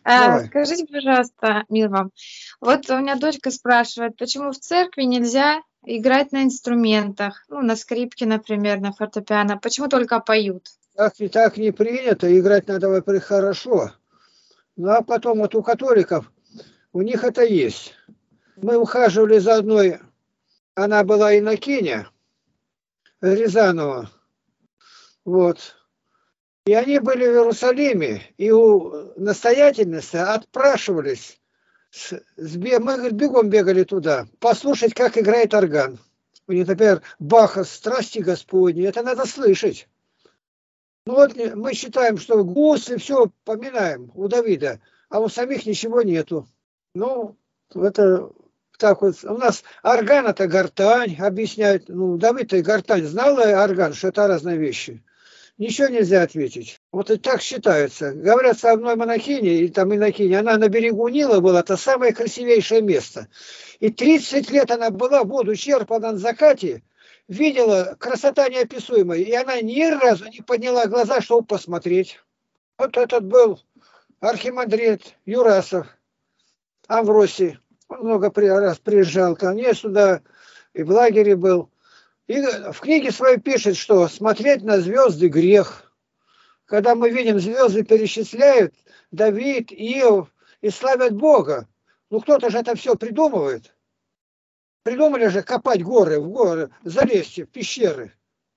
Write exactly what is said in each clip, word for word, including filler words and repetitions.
А, Давай. скажите, пожалуйста, мир вам. Вот у меня дочка спрашивает, почему в церкви нельзя играть на инструментах, ну, на скрипке, например, на фортепиано, почему только поют? Так, не так не принято, играть надо, во-первых, хорошо. Ну, а потом вот у католиков, у них это есть. Мы ухаживали за одной, она была инокиня, Рязанова, вот. И они были в Иерусалиме, и у настоятельницы отпрашивались. С, с, бе- мы говорит, бегом бегали туда, послушать, как играет орган. У них, например, Баха «Страсти Господни», это надо слышать. Ну вот не- мы считаем, что гусли, все поминаем у Давида, а у самих ничего нету. Ну, это так вот. У нас орган это гортань, объясняют. Ну, Давид-то и гортань знал орган, что это разные вещи. Ничего нельзя ответить. Вот и так считается. Говорят, со одной монахине, и там инокине, она на берегу Нила была, это самое красивейшее место. И тридцать лет она была, воду черпала на закате, видела красота неописуемая, и она ни разу не подняла глаза, чтобы посмотреть. Вот этот был архимандрит Юрасов, Амвросий. Он много раз приезжал ко мне сюда, и в лагере был. И в книге своей пишет, что смотреть на звезды грех. Когда мы видим, звезды перечисляют, Давид, Иов, и славят Бога. Ну кто-то же это все придумывает. Придумали же копать горы, в горы, залезть в пещеры.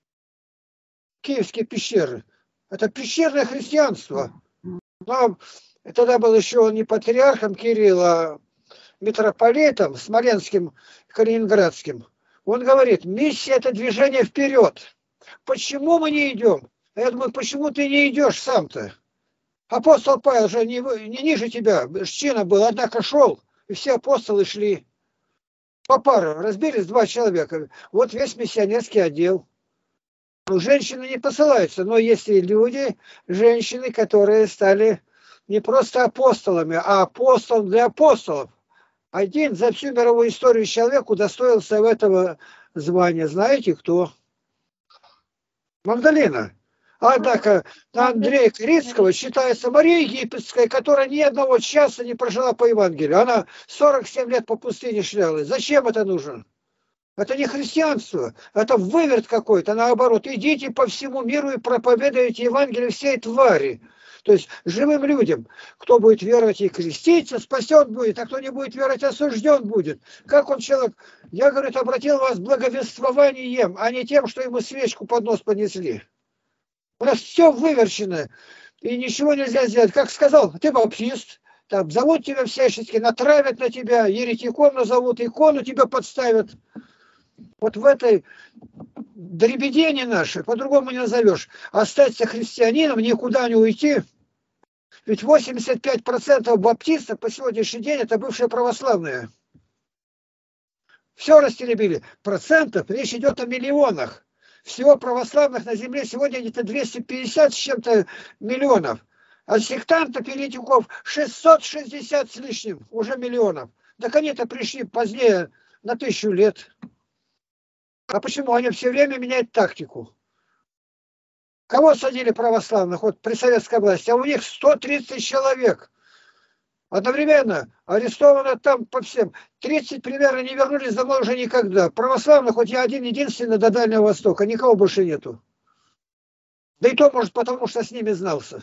Киевские пещеры. Это пещерное христианство. Но тогда был еще он не патриархом Кирилл, а митрополитом Смоленским, Калининградским. Он говорит, миссия – это движение вперед. Почему мы не идем? Я думаю, почему ты не идешь сам-то? Апостол Павел же не, не ниже тебя, чина был, однако шел, и все апостолы шли. По пару разбились два человека. Вот весь миссионерский отдел. Ну, женщины не посылаются, но есть и люди, женщины, которые стали не просто апостолами, а апостол для апостолов. Один за всю мировую историю человек удостоился этого звания. Знаете кто? Магдалина. Однако на Андрея Крицкого считается Мария Египетская, которая ни одного часа не прожила по Евангелию. Она сорок семь лет по пустыне шлялась. Зачем это нужно? Это не христианство, это выверт какой-то, наоборот. Идите по всему миру и проповедуйте Евангелие всей твари. То есть живым людям. Кто будет веровать и креститься, спасен будет, а кто не будет веровать, осужден будет. Как он человек? Я, говорит, обратил вас благовествованием, а не тем, что ему свечку под нос понесли. У нас все выверчено, и ничего нельзя сделать. Как сказал, ты баптист, там, зовут тебя всячески, натравят на тебя, еретиком назовут, икону тебя подставят. Вот в этой дребедени нашей, по-другому не назовешь, остаться христианином, никуда не уйти. Ведь восемьдесят пять процентов баптистов по сегодняшний день это бывшие православные. Все растеребили. Процентов, речь идет о миллионах. Всего православных на земле сегодня где-то двести пятьдесят с чем-то миллионов. А сектантов, еретиков шестьсот шестьдесят с лишним, уже миллионов. Так они-то пришли позднее на тысячу лет. А почему? Они все время меняют тактику. Кого садили православных вот при советской власти? А у них сто тридцать человек. Одновременно арестовано там по всем. тридцать примерно не вернулись домой уже никогда. Православных хоть я один единственный до Дальнего Востока. Никого больше нету. Да и то, может, потому что с ними знался.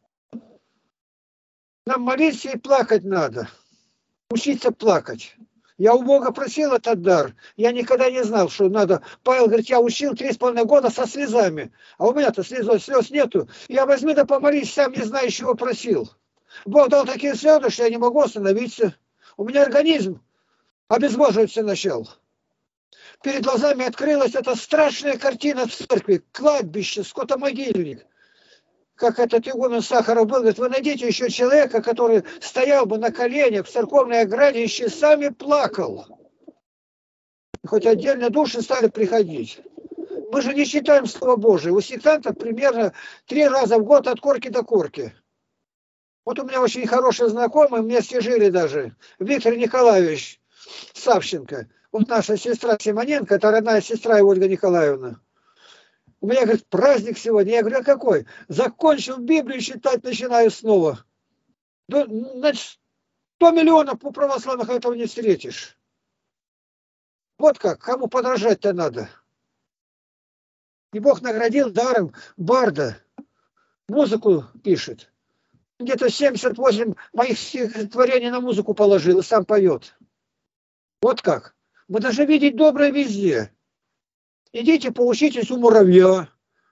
Нам молиться и плакать надо. Учиться плакать. Я у Бога просил этот дар. Я никогда не знал, что надо. Павел говорит, я учил три с половиной года со слезами. А у меня-то слез, слез нету. Я возьми да помолись, сам не знаю, чего просил. Бог дал такие слезы, что я не могу остановиться. У меня организм обезвоживаться начал. Перед глазами открылась эта страшная картина в церкви. Кладбище, скотомогильник. Как этот игумен Сахаров был, говорит, вы найдите еще человека, который стоял бы на коленях в церковной ограде и с часами плакал. Хоть отдельно души стали приходить. Мы же не читаем Слово Божие. У сектантов примерно три раза в год от корки до корки. Вот у меня очень хороший знакомый, вместе жили даже, Виктор Николаевич Савченко. Вот наша сестра Симоненко, это родная сестра Ольга Николаевна. У меня, говорит, праздник сегодня. Я говорю, а какой? Закончил Библию читать, начинаю снова. Да, значит, сто миллионов у православных этого не встретишь. Вот как, кому подражать-то надо. И Бог наградил даром барда. Музыку пишет. Где-то семьдесят восемь моих стихотворений на музыку положил и сам поет. Вот как. Мы должны видеть доброе везде. Идите поучитесь у муравья,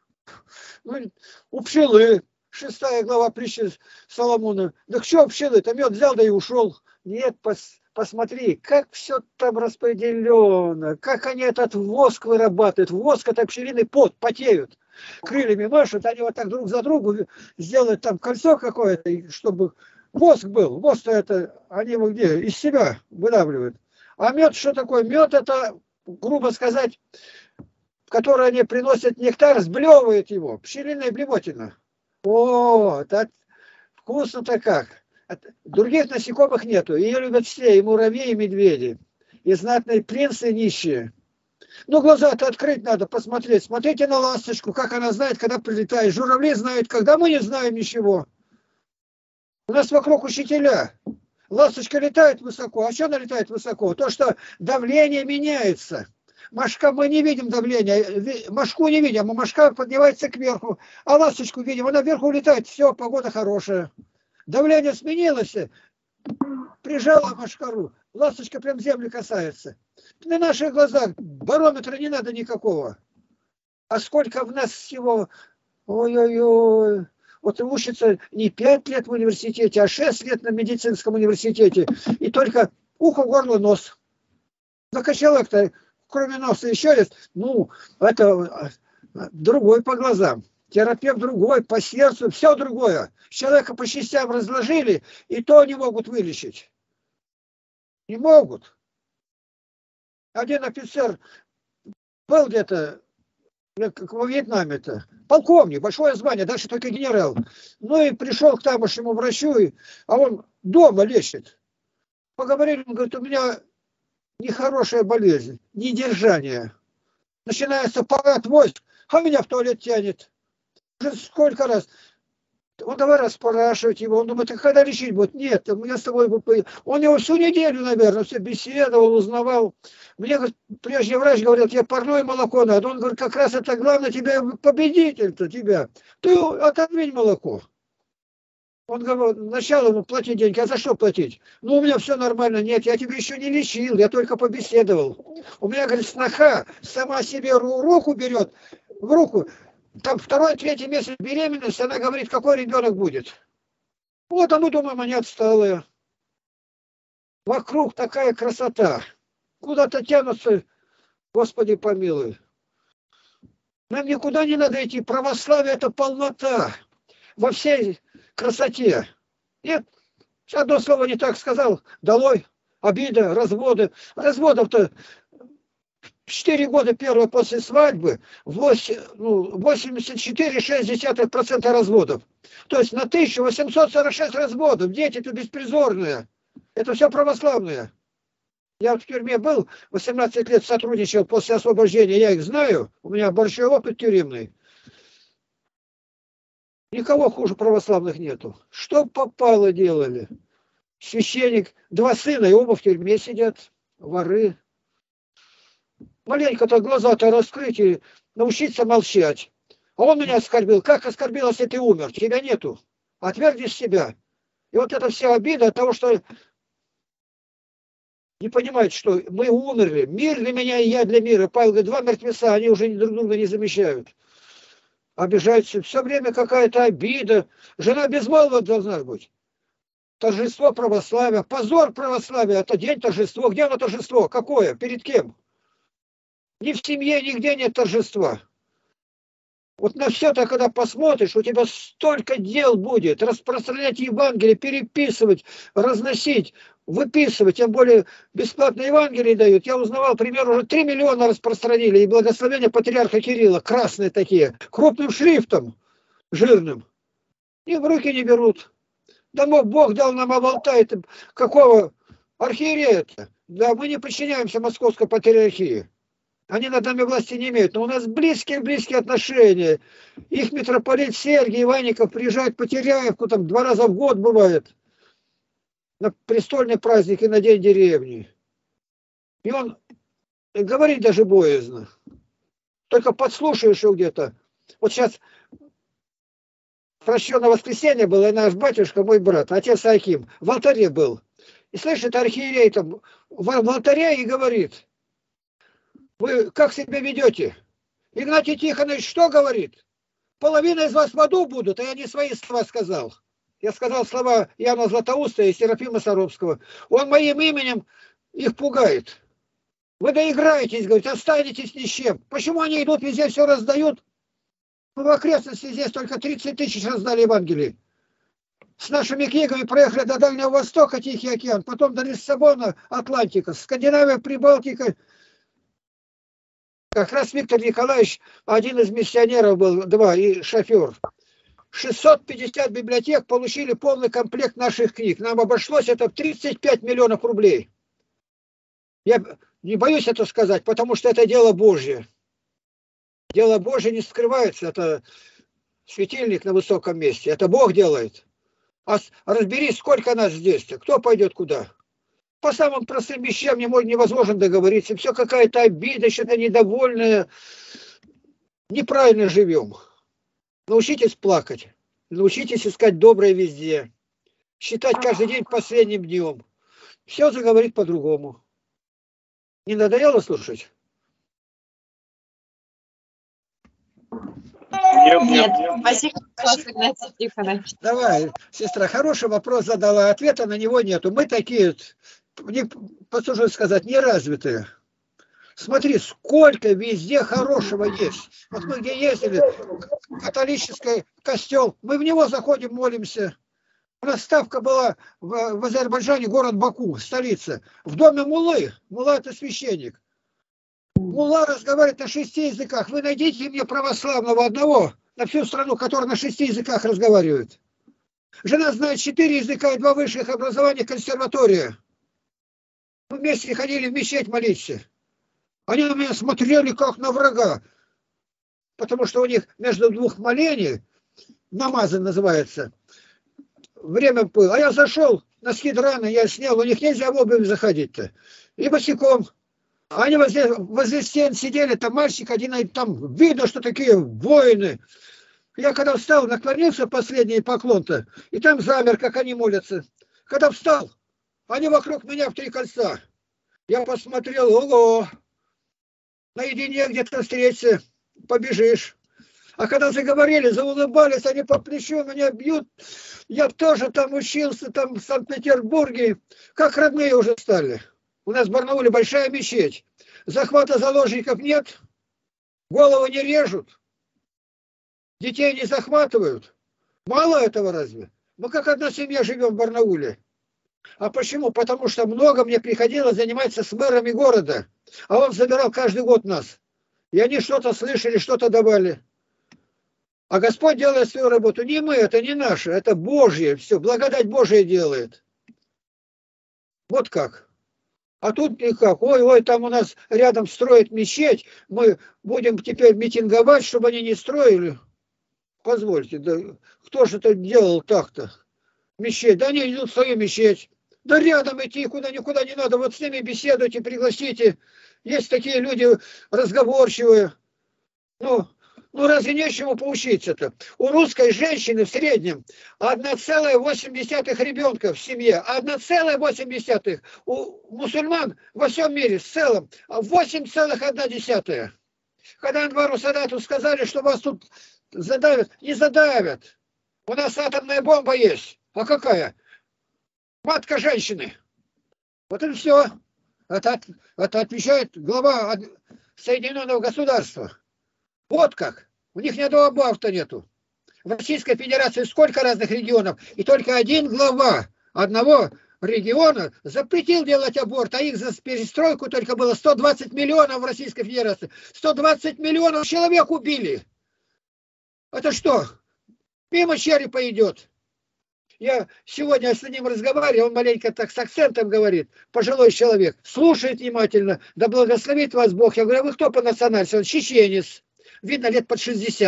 у пчелы. Шестая глава притчи Соломона. Да что пчелы-то, мед взял, да и ушел. Нет, пос, посмотри, как все там распределено, как они этот воск вырабатывают. Воск — это пчелиный пот, потеют. Крыльями машут, они вот так друг за другу сделают там кольцо какое-то, чтобы воск был. Воск — это они его где? Из себя выдавливают. А мед что такое? Мед — это, грубо сказать, в который они приносят нектар, сблевывают его. Пчелиная блевотина. О, так вкусно-то как. Других насекомых нету. Ее любят все, и муравьи, и медведи. И знатные принцы, и нищие. Ну, глаза-то открыть надо, посмотреть. Смотрите на ласточку, как она знает, когда прилетает. Журавли знают, когда мы не знаем ничего. У нас вокруг учителя. Ласточка летает высоко. А что она летает высоко? То, что давление меняется. Мошка, мы не видим давления, мошку не видим, а мошка поднимается кверху, а ласточку видим, она вверху улетает, все, погода хорошая. Давление сменилось, прижала мошкару, ласточка прям земли касается. На наших глазах барометра не надо никакого. А сколько в нас всего, ой-ой-ой, вот учится не пять лет в университете, а шесть лет на медицинском университете, и только ухо, горло, нос. Ну-ка человек-то, кроме носа еще есть, ну, это другой по глазам, терапевт другой, по сердцу, все другое. Человека по частям разложили, и то не могут вылечить. Не могут. Один офицер был где-то, как во Вьетнаме-то, полковник, большое звание, дальше только генерал. Ну и пришел к тамошнему врачу, а он дома лечит. Поговорили, он говорит, у меня нехорошая болезнь, недержание. Начинается парад войск, а меня в туалет тянет. Уже сколько раз. Он давай расспрашивать его. Он думает, когда лечить будет? Нет, у меня с тобой... Он его всю неделю, наверное, все беседовал, узнавал. Мне, говорит, прежний врач говорит, тебе парное молоко надо. Он говорит, как раз это главное, тебя победитель-то тебя. Ты отодвинь молоко. Он говорит, сначала ему платить деньги, а за что платить? Ну, у меня все нормально. Нет, я тебя еще не лечил, я только побеседовал. У меня, говорит, сноха сама себе руку берет, в руку. Там второй, третий месяц беременности, она говорит, какой ребенок будет. Вот, а мы думаем, они отсталые. Вокруг такая красота. Куда-то тянутся, Господи помилуй. Нам никуда не надо идти. Православие — это полнота. Во всей красоте. Нет, одно слово не так сказал. Долой, обида, разводы. Разводов-то четыре года первые после свадьбы, восемьдесят четыре целых шесть десятых процента разводов. То есть на тысячу восемьсот сорок шесть разводов. Дети-то беспризорные. Это все православные. Я в тюрьме был, восемнадцать лет сотрудничал после освобождения, я их знаю. У меня большой опыт тюремный. Никого хуже православных нету. Что попало делали? Священник, два сына, и оба в тюрьме сидят, воры. Маленько-то глаза-то раскрыть и научиться молчать. А он меня оскорбил. Как оскорбил, если ты умер? Тебя нету. Отвергнешь себя. И вот это вся обида от того, что не понимают, что мы умерли. Мир для меня и я для мира. Павел говорит, два мертвеца, они уже друг друга не замещают. Обижаются. Все время какая-то обида. Жена безмолвна должна быть. Торжество православия. Позор православия. Это день торжества. Где оно торжество? Какое? Перед кем? Ни в семье, нигде нет торжества. Вот на все это, когда посмотришь, у тебя столько дел будет. Распространять Евангелие, переписывать, разносить, выписывать. Тем более бесплатно Евангелие дают. Я узнавал, примерно, уже три миллиона распространили. И благословения патриарха Кирилла, красные такие, крупным шрифтом, жирным. И в руки не берут. Да Бог дал нам Авалтай, какого архиерея-то? Да мы не подчиняемся московской патриархии. Они над нами власти не имеют, но у нас близкие-близкие отношения. Их митрополит Сергий Иванников приезжает по Теряевку, там два раза в год бывает. на престольный праздник и на день деревни. И он говорит даже боязно. Только подслушаешь его где-то. Вот сейчас прощенное воскресенье было, и наш батюшка, мой брат, отец Аким, в алтаре был. И слышит, архиерей там в алтаре и говорит: вы как себя ведете? Игнатий Тихонович что говорит? Половина из вас в аду будут, а я не свои слова сказал. Я сказал слова Иоанна Златоуста и Серафима Саровского. Он моим именем их пугает. Вы доиграетесь, говорит, останетесь ни с чем. Почему они идут везде, все раздают? В окрестности здесь только тридцать тысяч раздали Евангелие. С нашими книгами проехали до Дальнего Востока, Тихий океан, потом до Лиссабона, Атлантика, Скандинавия, Прибалтика. Как раз Виктор Николаевич, один из миссионеров был, два, и шофер. шестьсот пятьдесят библиотек получили полный комплект наших книг. Нам обошлось это в тридцать пять миллионов рублей. Я не боюсь это сказать, потому что это дело Божье. Дело Божье не скрывается. Это светильник на высоком месте. Это Бог делает. А разберись, сколько нас здесь. Кто пойдет куда? По самым простым вещам невозможно договориться. Все какая-то обида, что-то недовольное. Неправильно живем. Научитесь плакать. Научитесь искать доброе везде. Считать каждый день последним днем. Все заговорит по-другому. Не надоело слушать? Нет, нет, нет. Спасибо, Игнатий Тихонович. Давай, сестра, хороший вопрос задала, ответа на него нету. Мы такие, не, послушай сказать, неразвитые. Смотри, сколько везде хорошего есть. Вот мы где ездили, католический костел, мы в него заходим, молимся. У нас ставка была в, в Азербайджане, город Баку, столица. В доме муллы. Мулла — это священник. Мулла разговаривает на шести языках. Вы найдите мне православного одного на всю страну, который на шести языках разговаривает. Жена знает четыре языка и два высших образования, консерватория. Мы вместе ходили в мечеть молиться. Они на меня смотрели как на врага. Потому что у них между двух молений, намазы называется, время было. А я зашел, носки драные, я снял. У них нельзя в обувь заходить-то. И босиком. Они возле, возле стен сидели, там мальчик один, и там видно, что такие воины. Я когда встал, наклонился последний поклон-то, и там замер, как они молятся. Когда встал, они вокруг меня в три кольца. Я посмотрел, ого, наедине где-то встретиться, побежишь. А когда заговорили, заулыбались, они по плечу меня бьют. Я тоже там учился, там в Санкт-Петербурге, как родные уже стали. У нас в Барнауле большая мечеть. Захвата заложников нет. Голову не режут. Детей не захватывают. Мало этого разве? Мы как одна семья живем в Барнауле. А почему? Потому что много мне приходилось заниматься с мэрами города. А он забирал каждый год нас. И они что-то слышали, что-то давали. А Господь делает свою работу. Не мы, это не наше, это Божье. Все, благодать Божья делает. Вот как. А тут никак. Ой, ой, там у нас рядом строят мечеть. Мы будем теперь митинговать, чтобы они не строили. Позвольте, да кто же это делал так-то? Мечеть. Да они идут в свою мечеть. Да рядом идти, куда никуда не надо. Вот с ними беседуйте, пригласите. Есть такие люди разговорчивые. Ну, ну разве нечему поучиться-то? У русской женщины в среднем одна целая восемь десятых ребенка в семье. одна целая восемь десятых. У мусульман во всем мире в целом восемь целых одна десятая. Когда Анвару Садату сказали, что вас тут задавят, не задавят. У нас атомная бомба есть. А какая? Матка женщины. Вот и все. Это, это отвечает глава Соединенного Государства. Вот как. У них ни одного аборта нету. В Российской Федерации сколько разных регионов, и только один глава одного региона запретил делать аборт, а их за перестройку только было сто двадцать миллионов в Российской Федерации. сто двадцать миллионов человек убили. Это что? Мимо черепа идет. Я сегодня с ним разговаривал, он маленько так с акцентом говорит, пожилой человек, слушает внимательно, да благословит вас Бог. Я говорю, а вы кто по национальности? Он чеченец, видно, лет под шестьдесят.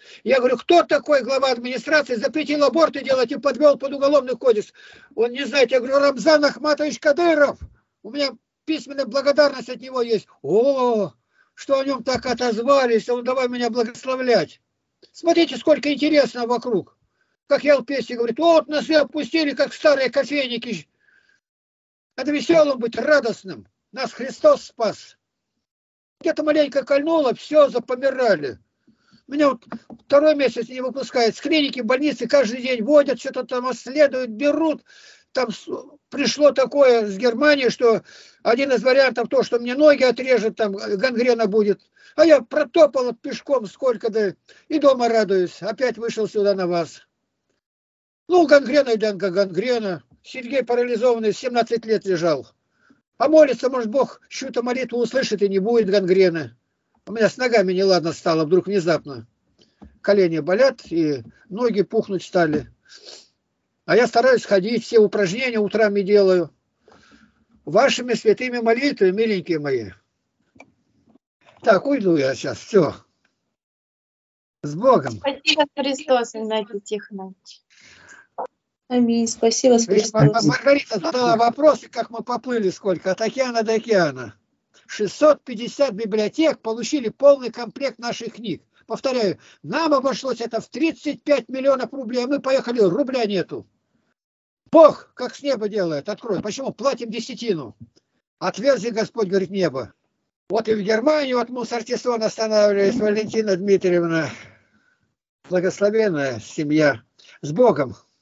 Я говорю, кто такой глава администрации, запретил аборты делать и подвел под уголовный кодекс? Он не знает. Я говорю, Рамзан Ахматович Кадыров. У меня письменная благодарность от него есть. О, что о нем так отозвались, он давай меня благословлять. Смотрите, сколько интересного вокруг. Как ел песни, говорит, вот нас и опустили, как старые кофейники. Надо веселым быть, радостным. Нас Христос спас. Где-то маленько кольнуло, все, запомирали. Меня вот второй месяц не выпускают. С клиники, больницы каждый день водят, что-то там исследуют, берут. Там пришло такое с Германии, что один из вариантов то, что мне ноги отрежет, там гангрена будет. А я протопал пешком сколько, да и дома радуюсь. Опять вышел сюда на вас. Ну, гангрена и гангрена. Сергей парализованный, семнадцать лет лежал. А молится, может, Бог чью-то молитву услышит и не будет гангрены. У меня с ногами неладно стало вдруг внезапно. Колени болят и ноги пухнуть стали. А я стараюсь ходить, все упражнения утрами делаю. Вашими святыми молитвами, миленькие мои. Так, уйду я сейчас, все. С Богом. Спасибо, Христос, Игнатий Тихонович. Аминь. Спасибо, Христос. Маргарита задала вопросы, как мы поплыли сколько, от океана до океана. шестьсот пятьдесят библиотек получили полный комплект наших книг. Повторяю, нам обошлось это в тридцать пять миллионов рублей, а мы поехали, рубля нету. Бог, как с неба делает, откроет. Почему? Платим десятину. Отверзи, Господь, говорит, небо. Вот и в Германии, вот Мусортисон останавливались, Валентина Дмитриевна. Благословенная семья. С Богом.